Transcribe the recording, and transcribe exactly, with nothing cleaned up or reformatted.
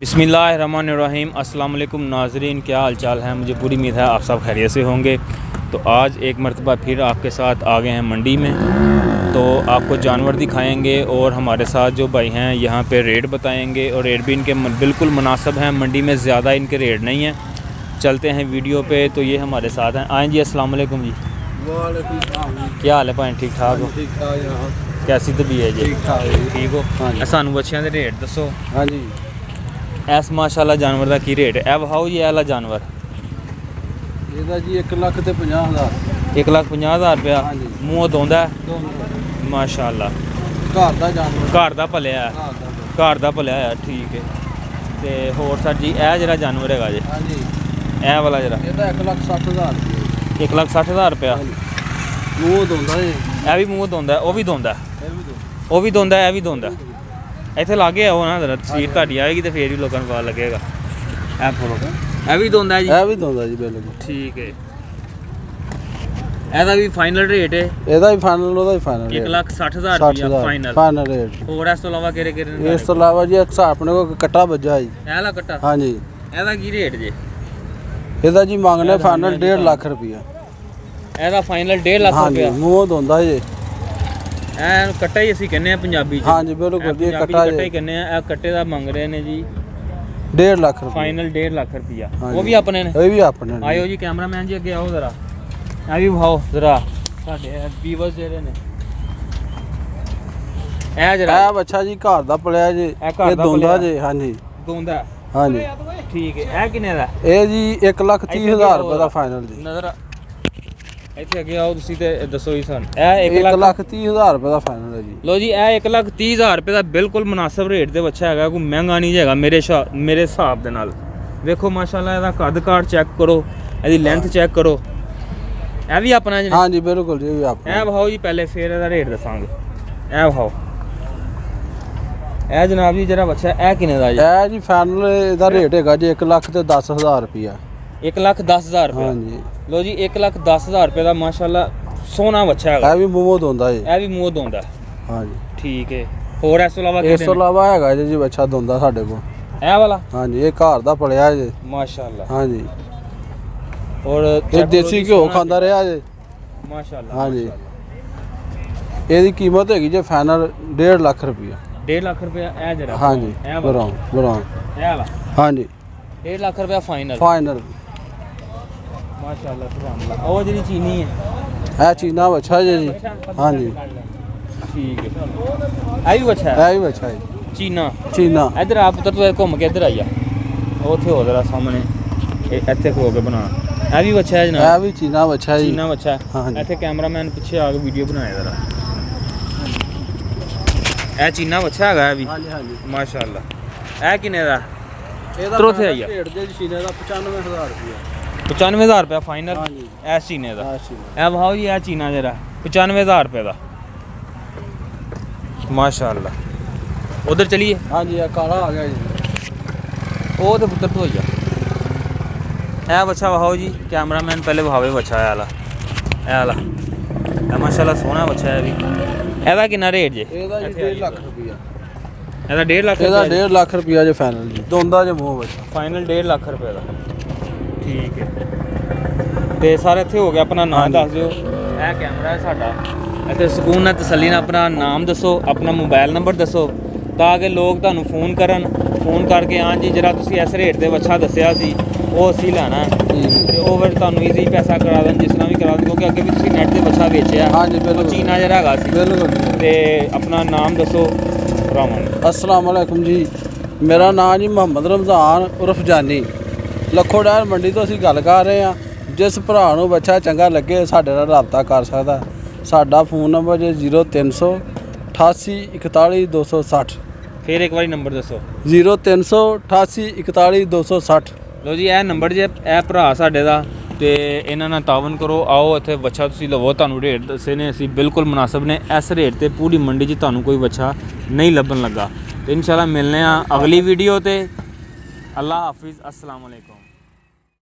बिस्मिल्लाहिर्रहमानिर्रहीम। अस्सलाम वालेकुम नाज़रीन, क्या हाल चाल है। मुझे पूरी उम्मीद है आप सब खैरियत से होंगे। तो आज एक मरतबा फिर आपके साथ आ गए हैं मंडी में, तो आपको जानवर दिखाएंगे और हमारे साथ जो भाई हैं यहाँ पे रेट बताएंगे और रेट भी इनके बिल्कुल मुनासिब हैं। मंडी में ज़्यादा इनके रेट नहीं हैं। चलते हैं वीडियो पे। तो ये हमारे साथ हैं। आएँ जी, अस्सलाम वालेकुम जी। क्या हाल है भाई, ठीक ठाक हो? ठीक ठाक। कैसी तबीयत है जी? ठीक ठाक ठीक हो? हाँ। सानू बच्चों के रेट दसो। हाँ जी, इस माशाल्लाह जानवर का की रेट है? ए बहाओ जी, एला जानवर ਇਹਦਾ ਜੀ एक ਲੱਖ ਤੇ ਪੰਜਾਹ ਹਜ਼ਾਰ। एक लाख पचास हज़ार रुपया। हाँ जी। मूँह धोंदा है ਦੋਨੋਂ माशाल्लाह। ਘਰ ਦਾ ਜਾਨਵਰ, घर का पलिया है, ਘਰ ਦਾ। घर का पलिया है। ठीक है। तो होर सर जी, ए जरा जानवर है जी, हाँ जी, ए वाला जरा ਇਹਦਾ एक ਲੱਖ सठ हज़ार ਰੁਪਏ। एक लाख सठ हज़ार रुपया। ਮੂੰਹ ਧੋਂਦਾ ਜੀ, ए भी मूँह धोंदा है, वह भी धोंदा है, ਇਹ ਵੀ ਦੋ। वह भी धोंदा है, ए भी धोंदा है। इतने लागे आओ ना जरा, तस्वीर घटी आएगी तो फिर भी लोगों को पता लगेगा। ए फड़ो, ए भी धोंदा है जी? ਇਹ ਵੀ ਧੋਂਦਾ ਜੀ ਬਿਲਕੁਲ। ठीक है। ਇਹਦਾ ਵੀ ਫਾਈਨਲ ਰੇਟ ਹੈ? ਇਹਦਾ ਹੀ ਫਾਈਨਲ, ਉਹਦਾ ਹੀ ਫਾਈਨਲ एक लाख साठ हज़ार रुपया फाइनल। Final rate. ਹੋਰ ਇਸ ਤੋਂ ਇਲਾਵਾ ਕਿਹੜੇ ਕਿਹੜੇ? ਇਸ ਤੋਂ ਇਲਾਵਾ ਜੀ ਇੱਕ ਆਪਣੇ ਕੋਲ ਕੱਟਾ ਵੱਜਾ ਜੀ। ਇਹ ਵਾਲਾ ਕੱਟਾ? ਹਾਂ ਜੀ, ਇਹਦਾ ਕੀ ਰੇਟ ਜੇ? ਇਹਦਾ ਜੀ ਮੰਗਨੇ ਫਾਈਨਲ डेढ़ ਲੱਖ ਰੁਪਇਆ। ਇਹਦਾ ਫਾਈਨਲ डेढ़ ਲੱਖ ਹਾਂ ਜੀ, ਰੁਪਇਆ। ਮੂੰਹ ਧੋਂਦਾ ਜੀ। ਇਹ ਕੱਟਾ ਹੀ ਅਸੀਂ ਕਹਿੰਦੇ ਆ ਪੰਜਾਬੀ ਚ। ਹਾਂ ਜੀ ਬਿਲਕੁਲ ਜੀ, ਕੱਟਾ ਕੱਟਾ ਹੀ ਜੀ ਕਹਿੰਦੇ ਆ। ਇਹ ਕੱਟੇ ਦਾ ਮੰਗ ਰਹੇ ਨੇ ਜੀ डेढ़ ਲੱਖ ਰੁਪਇਆ ਫਾਈਨਲ डेढ़ ਲੱਖ ਰੁਪਇਆ। हाँ ਉਹ जी। ਵੀ ਆਪਣੇ ਨੇ? ਇਹ ਵੀ ਆਪਣੇ ਨੇ। ਆਇਓ ਜੀ, ਕੈਮਰਾਮੈਨ ਜੀ ਅੱਗੇ ਆਓ ਜ਼ਰਾ। ਇਹ ਵੀ ਵਿਖਾਓ ਜ਼ਰਾ ਸਾਡੇ ਵੀਵਰਸ ਜਿਹੜੇ ਨੇ। ਇਹ ਜਰਾ ਇਹ ਬੱਚਾ ਜੀ ਘਰ ਦਾ ਪਲਿਆ ਜੀ, ਇਹ ਘਰ ਇਹ ਦਾ ਦੋਂਦਾ ਪਲਿਆ। ਜੀ। ਹਾਂ ਜੀ, ਦੋਂਦਾ? ਹਾਂ ਜੀ। ਠੀਕ ਹੈ। ਇਹ ਕਿੰਨੇ ਦਾ? ਇਹ ਜੀ एक ਲੱਖ तीस ਹਜ਼ਾਰ ਰੁਪਏ ਦਾ ਫਾਈਨਲ ਜੀ। ਨਜ਼ਰ ਇੱਥੇ ਅੱਗੇ ਆਓ ਤੁਸੀਂ ਤੇ ਦੱਸੋ ਜੀ ਸਾਨੂੰ। ਇਹ एक ਇੱਕ ਲੱਖ ਲੱਖ तीस ਹਜ਼ਾਰ ਰੁਪਏ ਦਾ ਫਾਈਨਲ ਹੈ ਜੀ। ਲੋ ਜੀ, ਇਹ ਇੱਕ ਲੱਖ ਤੀਹ ਹਜ਼ਾਰ ਰੁਪਏ ਦਾ ਬਿਲਕੁਲ ਮੁਨਾਸਿਬ ਰੇਟ ਤੇ ਬੱਚਾ ਹੈਗਾ। ਕੋਈ ਮਹਿੰਗਾ ਨਹੀਂ ਹੈਗਾ ਮੇਰੇ ਸ਼ਾ ਮੇਰੇ ਹਿਸਾਬ ਦੇ ਨਾਲ। ਵੇਖੋ ਮਾਸ਼ਾਅੱਲਾ, ਇਹਦਾ ਕੱਦ ਕਾਠ ਚੈੱਕ ਕਰੋ, ਇਹਦੀ ਲੈਂਥ ਚੈੱਕ ਕਰੋ। ਇਹ ਵੀ ਆਪਣਾ ਜੀ? ਹਾਂ ਜੀ ਬਿਲਕੁਲ ਜੀ, ਇਹ ਵੀ ਆਪਣਾ। ਇਹ ਵਿਖਾਓ ਜੀ ਪਹਿਲੇ, ਫਿਰ ਇਹਦਾ ਰੇਟ ਦੱਸਾਂਗੇ। ਇਹ ਵਿਖਾਓ। ਇਹ ਜਨਾਬ ਜੀ ਜਿਹੜਾ ਬੱਚਾ, ਇਹ ਕਿੰਨੇ ਦਾ ਜੀ? ਇਹ ਜੀ ਫਾਈਨਲ ਇਹਦਾ ਰੇਟ ਹੈਗਾ ਜੀ एक ਲੱਖ ਤੇ दस ਹਜ਼ਾਰ ਰੁਪਇਆ। एक लाख दस हज़ार रुपये। ਹਾਂ ਜੀ, लो जी, एक लाख दस हज़ार रुपये का माशाल्लाह सोना बच्चा है। ਇਹ ਵੀ ਮੂੰਹ ਧੋਂਦਾ ਜੀ। ਇਹ ਵੀ ਮੂੰਹ ਧੋਂਦਾ? ਹਾਂ ਜੀ। ठीक है। ਹੋਰ ਇਸ ਤੋਂ ਇਲਾਵਾ ਇਸ ਤੋਂ ਇਲਾਵਾ ਹੈਗਾ ਜੀ ਬੱਚਾ ਧੋਂਦਾ ਸਾਡੇ ਕੋਲ। ਇਹ ਵਾਲਾ? ਹਾਂ ਜੀ, ਇਹ ਘਰ ਦਾ ਪਲਿਆ ਜੀ। माशाल्लाह। ਹਾਂ ਜੀ, और ਇਹ ਦੇਸੀ ਘਿਓ ਖਾਂਦਾ ਰਿਹਾ ਜੀ। माशाल्लाह। ਹਾਂ जी। ਇਹਦੀ ਕੀਮਤ ਹੈਗੀ ਜੀ ਫਾਈਨਲ डेढ़ ਲੱਖ ਰੁਪਇਆ। डेढ़ लाख रुपया। ਇਹ ਜਰਾ ਹਾਂ ਜੀ, ਇਹ ਵਾਲਾ? ਬਰਾਉਂ ਬਰਾਉਂ। ਇਹ ਵਾਲਾ ਹਾਂ ਜੀ, डेढ़ लाख रुपया फाइनल। ਫਾਈਨਲ। माशाल्लाह सुभान अल्लाह। ਉਹ ਜਿਹੜੀ ਚੀਨੀ ਹੈ, ਇਹ ਚੀਨਾ ਬੱਚਾ ਜੀ ਜੀ। ਹਾਂ ਜੀ, ठीक है। ਇਹ ਵੀ ਬੱਚਾ ਹੈ? ਇਹ ਵੀ ਬੱਚਾ ਜੀ ਚੀਨਾ। ਚੀਨਾ। ਇੱਧਰ ਆ ਪੁੱਤਰ, ਤੂੰ ਘੁੰਮ ਕੇ ਇੱਧਰ ਆ ਜਾ। ਉੱਥੇ ਹੋ ਜਰਾ ਸਾਹਮਣੇ, ਇਹ ਇੱਥੇ ਖਲੋ ਕੇ ਬਣਾ। ਇਹ ਵੀ ਬੱਚਾ ਹੈ ਜਨਾਬ? ਇਹ ਵੀ ਚੀਨਾ ਬੱਚਾ ਜੀ। ਚੀਨਾ ਬੱਚਾ ਹਾਂ ਹੈ। ਜੀ। ਇੱਥੇ ਕੈਮਰਾਮੈਨ ਪਿੱਛੇ ਆ ਕੇ ਵੀਡੀਓ ਬਣਾਏ ਜਰਾ। ਇਹ ਚੀਨਾ ਬੱਚਾ ਹੈਗਾ ਇਹ ਵੀ? ਹਾਂ ਜੀ, ਹਾਂ ਜੀ। ਮਾਸ਼ਾਅੱਲਾ। ਇਹ ਕਿੰਨੇ ਦਾ? ਇਹਦਾ ਇੱਧਰੋਂ ਉੱਥੇ ਆਈਆ। ਰੇਟ ਦੇ ਚੀਨੇ ਦਾ पचानवे हज़ार ਰੁਪਇਆ। पचानवे हज़ार रुपया फाइनल? हाँ जी। ਇਸ ਚੀਨੇ ਦਾ? ਹਾਂ ਜੀ। ਇਹ ਵਿਖਾਓ ਜੀ, ਇਹ ਚੀਨਾ ਜਰਾ पचानवे हज़ार रुपये ਦਾ। माशाअल्लाह। उधर चलिए। हाँ जी, ये काला आ गया जी। वो तो पुत्र तो होइया। ए बच्चा वहाओ जी, कैमरामैन पहले वहावे बच्चा है आला। ए आला ए माशाल्लाह सोहना बच्चा है भी। ਇਹਦਾ ਕਿੰਨਾ ਰੇਟ ਜੇ? ਇਹਦਾ ਜੀ डेढ़ ਲੱਖ ਰੁਪਇਆ। ਇਹਦਾ डेढ़ ਲੱਖ? ਇਹਦਾ डेढ़ ਲੱਖ ਰੁਪਇਆ ਜੇ ਫਾਈਨਲ ਜੀ। ਦੋਂਦਾ ਜੇ ਮੂੰਹ ਵਿੱਚ। ਫਾਈਨਲ डेढ़ ਲੱਖ ਰੁਪਏ ਦਾ। ਠੀਕ ਹੈ। ਤੇ ਸਾਰੇ ਇੱਥੇ ਹੋ ਗਿਆ। ਆਪਣਾ ਨਾਮ ਦੱਸ ਦਿਓ। ਇਹ ਕੈਮਰਾ ਹੈ ਸਾਡਾ। ਇੱਥੇ ਸਕੂਨ ਨਾਲ ਤਸੱਲੀ ਨਾਲ ਆਪਣਾ ਨਾਮ ਦੱਸੋ, ਆਪਣਾ ਮੋਬਾਈਲ ਨੰਬਰ ਦੱਸੋ, ਤਾਂ ਕਿ ਲੋਕ ਤੁਹਾਨੂੰ ਫੋਨ ਕਰਨ। ਫੋਨ ਕਰਕੇ ਹਾਂ ਜੀ ਜਿਹੜਾ ਤੁਸੀਂ ਇਸ ਰੇਟ ਦੇ ਬੱਚਾ ਦੱਸਿਆ ਸੀ ਉਹ ਅਸੀਂ ਲੈਣਾ ਤੇ ਉਹ ਫਿਰ ਤੁਹਾਨੂੰ ਈਜ਼ੀ ਪੈਸਾ ਕਰਾ ਦੇਣ, ਜਿਸ ਤਰ੍ਹਾਂ ਵੀ ਕਰਾ ਦੇਣ, ਕਿਉਂਕਿ ਅੱਗੇ ਵੀ ਤੁਸੀਂ ਨੈਟ ਦੇ ਬੱਚਾ ਵੇਚਿਆ। ਹਾਂ ਜੀ ਬਿਲਕੁਲ। ਉਹ ਚੀਨਾ ਜਿਹੜਾ ਹੈਗਾ ਸੀ। ਬਿਲਕੁਲ। ਤੇ ਆਪਣਾ ਨਾਮ ਦੱਸੋ। ਰਾਮਨ। अस्सलाम वालेकुम जी, मेरा नाम जी ਮੁਹੰਮਦ ਰਮਜ਼ਾਨ ਉਰਫ ਜਾਨੀ। ਲੱਖੋੜਾਰ ਮੰਡੀ ਤੋਂ ਅਸੀਂ ਗੱਲ ਕਰ ਰਹੇ ਹਾਂ। ਜਿਸ ਭਰਾ ਨੂੰ ਬੱਚਾ ਚੰਗਾ ਲੱਗੇ ਸਾਡੇ ਨਾਲ ਰਾਬਤਾ ਕਰ ਸਕਦਾ। ਸਾਡਾ ਫੋਨ ਨੰਬਰ ਜੇ ਜ਼ੀਰੋ ਤਿੰਨ ਸੌ ਅਠਾਸੀ ਇਕਤਾਲੀ ਦੋ ਸੌ ਸੱਠ। ਫਿਰ ਇੱਕ ਵਾਰੀ ਨੰਬਰ ਦੱਸੋ। ਜ਼ੀਰੋ ਤਿੰਨ ਸੌ ਅਠਾਸੀ ਇਕਤਾਲੀ ਦੋ ਸੌ ਸੱਠ। ਲੋ ਜੀ, ਇਹ ਨੰਬਰ ਜੇ ਇਹ ਭਰਾ ਸਾਡੇ ਦਾ, ਤੇ ਇਹਨਾਂ ਨਾਲ ਤਾਵਨ ਕਰੋ। ਆਓ ਇੱਥੇ ਬੱਚਾ ਤੁਸੀਂ ਲਵੋ। ਤੁਹਾਨੂੰ ਰੇਟ ਦੱਸੇ ਨੇ ਅਸੀਂ ਬਿਲਕੁਲ ਮੁਨਾਸਿਬ ਨੇ। ਇਸ ਰੇਟ ਤੇ ਪੂਰੀ ਮੰਡੀ 'ਚ ਤੁਹਾਨੂੰ ਕੋਈ ਬੱਚਾ ਨਹੀਂ ਲੱਭਣ ਲੱਗਾ। ਤੇ ਇਨਸ਼ਾਅੱਲਾ ਮਿਲਨੇ ਆ ਅਗਲੀ ਵੀਡੀਓ ਤੇ। ਅੱਲਾ ਹਾਫਿਜ਼। अस्सलाम वालेकुम।